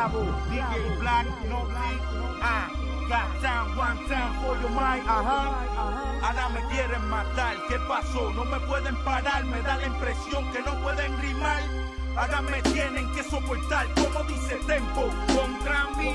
bravo. DJ Black, no beat. Got time, one time for your mind. Ahora me quieren matar, ¿qué pasó? No me pueden parar, me da la impresión que no pueden rimar. Ahora me tienen que soportar, como dice Tempo, contra mí.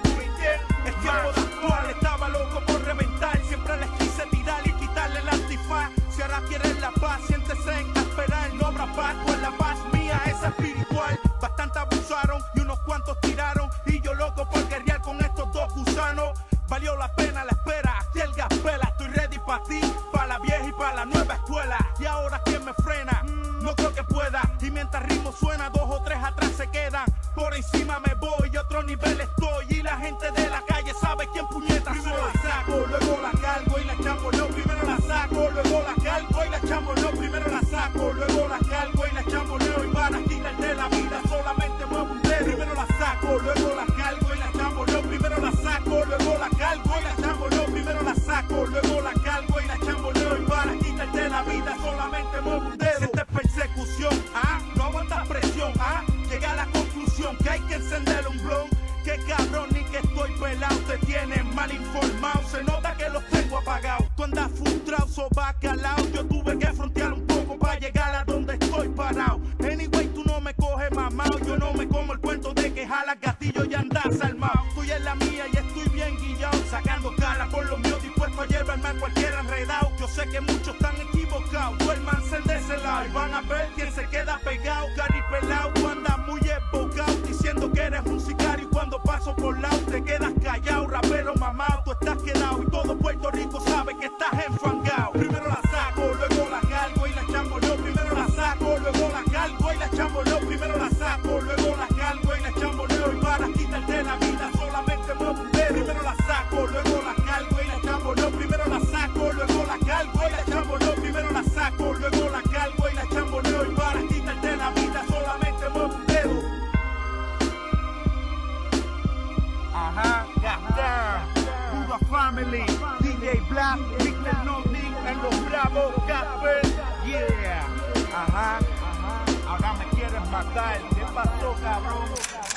Es tiempo de actuar, estaba loco por reventar. Siempre les quise tirar y quitarle el antifaz. Si ahora quieren la paz, siéntese a esperar. No habrá paz, pues la paz mía es espiritual. Bastante abusaron y unos cuantos tiraron. Y yo loco por guerrear con estos dos gusanos. Valió la pena la espera, aquí el gas pela. Estoy ready para ti, para la vieja y para la nueva escuela. Y ahora ¿quién me frena? No creo que pueda. Y mientras ritmo suena, 2 o 3 atrás se quedan. Por encima me voy y otro nivel estoy. Y la gente de la calle sabe quién puñeta soy. Primero la saco, luego la cargo y la chamboneo. Primero la saco, luego la cargo y la chamboneo. Primero la saco, luego la cargo y la chamboneo. Y para quitarte la vida solamente muevo un dedo. Primero la saco, luego la cargo y la chamboneo. Primero la saco, luego la cargo y la chamboneo. Primero la saco, luego la cargo y la chamboneo. Y para quitarte la vida solamente muevo un dedo. Esta es persecución, no aguantas presión, llega a la conclusión que hay que encenderle un blon. Que cabrón, ni que estoy pelado, te tienen mal informado. Se nota que los tengo apagados. Tú andas frustrado, sobacalao. Yo tuve que frontear un poco para llegar a donde estoy parado. Anyway, tú no me coges mamao. Yo no me como el cuento de que jalas gatillo y andas armado. Estoy en la mía y estoy bien guillado, sacando cara por lo mío, dispuesto a llevarme a cualquier enredado. Yo sé que muchos están equivocados, duérmanse de ese lado y van a ver quién se queda pegado. Caripelao, tú andas muy embocado, diciendo que eres un sicario. Y cuando paso por lado te quedas callado, rapero mamado, tú estás quedado. Y todo Puerto Rico sabe que estás enfangado. Primero la saco, luego la cargo y la chamboneo. Primero la saco, luego la cargo y la chamboneo. Primero la saco, luego la cargo y la chamboneo. Y para quitarte la vida solamente muevo un dedo. Primero la saco, luego la cargo y la chamboneo. Primero la saco, luego la cargo y la chamboneo. Primero la saco, luego la cargo y la chamboneo. Y para quitarte la vida solamente muevo un dedo. Pura Family, DJ Black, Mr. No Nick, en los bravos, Casper, yeah. Ahora me quieren matar, ¿qué pasó, cabrón?